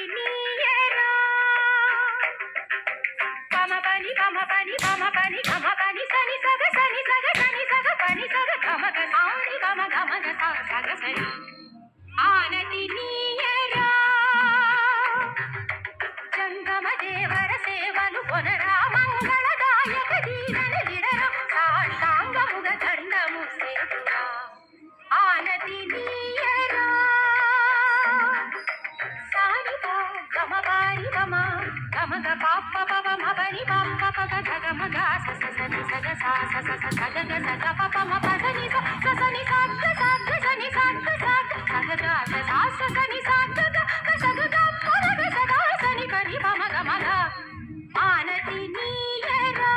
నీయరా పమ పని పమ పని పమ పని గమ పని సని సగ సని సగ సని సగ పని సగ గమ గ సాని గమ గమ గ సా సగ సని ఆనతి నీయరా జంగమ దేవర సేవలు కొనరా మంగళదాయక దీవెన విడరా సాష్టాంగముగ దండము సేతురా ఆనతి నీయరా సాని పా గమ పారి గమ గమ గ పాప పవ మ పరి పాప పగ గ గమ గ స స సని సగ సా స స స సగ గ సగ పప మ పద ని స స సని సగ సగ సని సగ సగ సగ గ సా స సని సగ గ సగ గ పద గ సగ సని పరి పమ గ మ గ ఆనతి నీయరా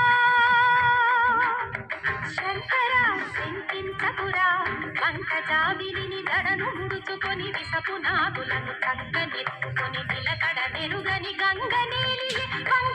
శంకర శంకించకురా పంకజావిని దడను ముడుచుకొని విసపు నాగులను చక్కనెత్తుకొని నిలకడ మెరుగని గంగ నీలి